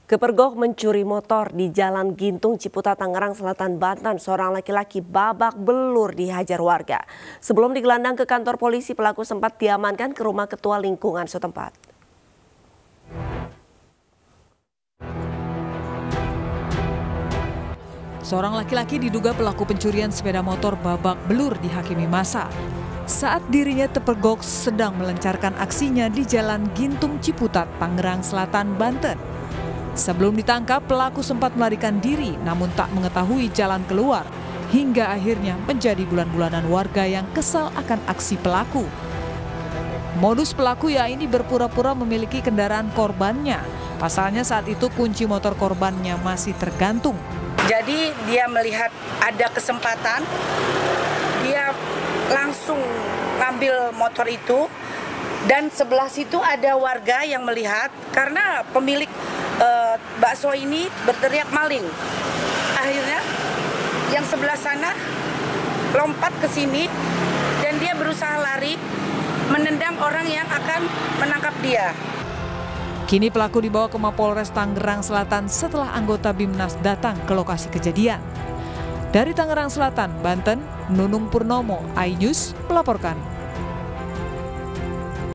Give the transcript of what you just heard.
Kepergok mencuri motor di Jalan Gintung, Ciputat, Tangerang Selatan, Banten. Seorang laki-laki babak belur dihajar warga. Sebelum digelandang ke kantor polisi, pelaku sempat diamankan ke rumah ketua lingkungan setempat. Seorang laki-laki diduga pelaku pencurian sepeda motor babak belur dihakimi massa saat dirinya terpergok sedang melancarkan aksinya di Jalan Gintung, Ciputat, Tangerang Selatan, Banten. Sebelum ditangkap, pelaku sempat melarikan diri namun tak mengetahui jalan keluar hingga akhirnya menjadi bulan-bulanan warga yang kesal akan aksi pelaku. Modus pelaku ini berpura-pura memiliki kendaraan korbannya. Pasalnya saat itu kunci motor korbannya masih tergantung. Jadi dia melihat ada kesempatan, dia langsung ngambil motor itu, dan sebelah situ ada warga yang melihat karena pemilik bakso ini berteriak maling. Akhirnya yang sebelah sana lompat ke sini dan dia berusaha lari menendang orang yang akan menangkap dia. Kini pelaku dibawa ke Mapolres Tangerang Selatan setelah anggota BIMNAS datang ke lokasi kejadian. Dari Tangerang Selatan, Banten, Nunung Purnomo, iNews melaporkan.